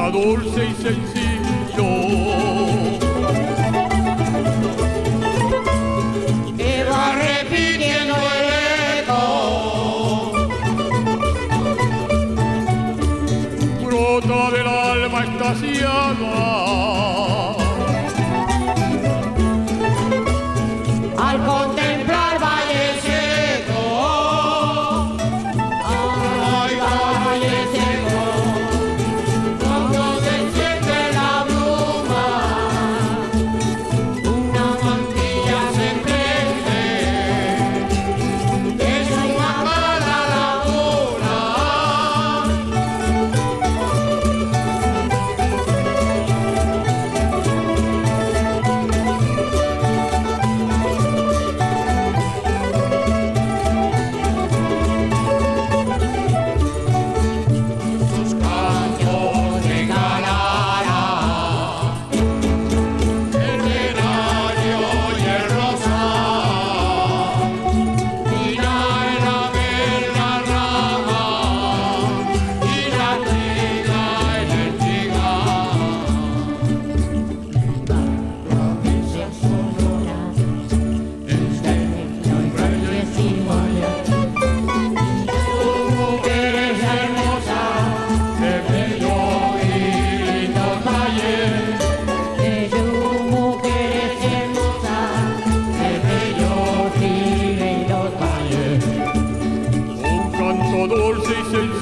dulce y sencillo que va repitiendo el eco, brota del alma extasiada al contemplar valle seco, ay valle seco, cuando desciende la bruma, una mantilla se prende, es una mala laguna. Sus campos de Calara, el venario y el rosal, mira en la verga rama y la tela en el trigal. Provincias sonoras, este nombre es igual. Tu mujer es hermosa, de bello y lindo talle. Tu mujer es hermosa, de bello y lindo talle. un canto dulce y sencillo